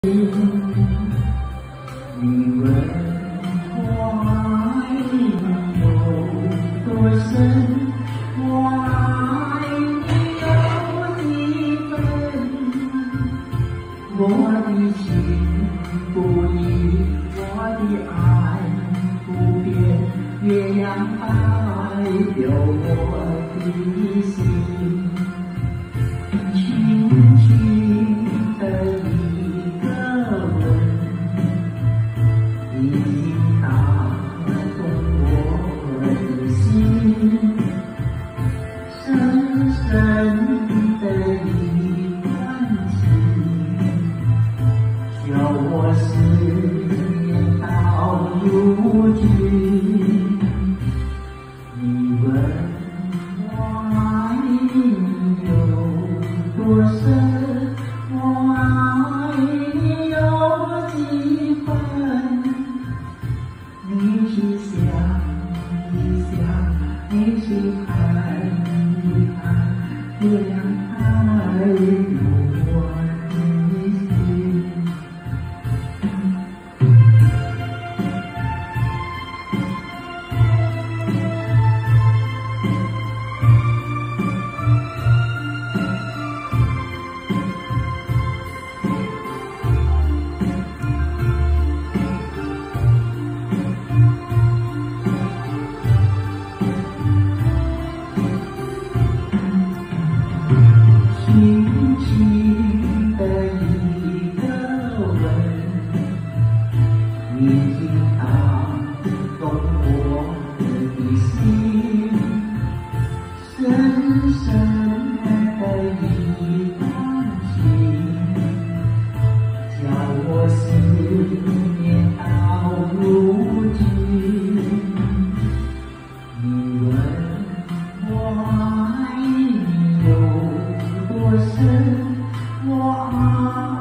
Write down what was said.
你问我爱你有多深，我爱你有几分？我的情不移，我的爱不变，月亮代表我的心，轻轻的一个吻，已经打动我的心，深深的一段情，叫我思念到如今。你问我爱你有多深，我爱你有几分？你是想一想，你是看一看，月亮代表我的心。轻轻的一个吻，已经打动我的心，深深的一段情，叫我思念到如今。你问我爱你有多深，我爱